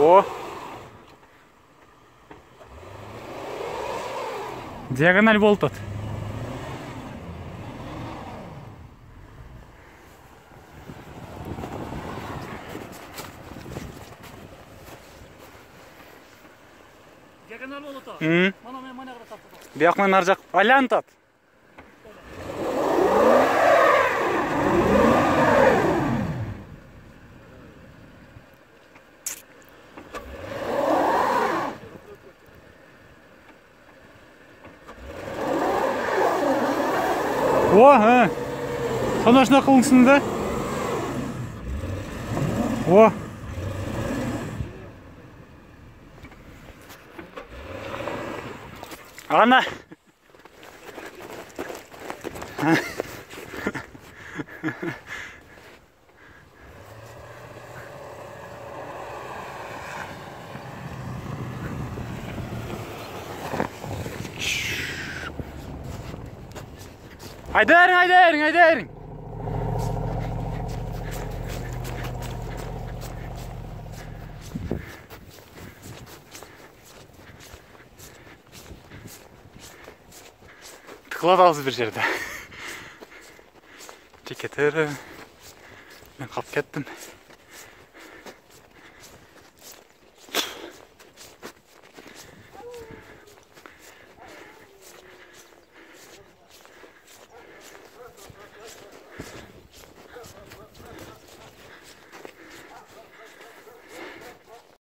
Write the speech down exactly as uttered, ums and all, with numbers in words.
О. Диагональ болып тұр. Диагональ болып тұр. Мана мен мана қарап тапты. Бияқман ар жақ айланып тат. О, ха. Сонда шына қылынсын да. О. Ана. Айдарың, айдарың, айдарың. Тықылады алыз бір жерді. Жекетері. Мен қалып кеттім.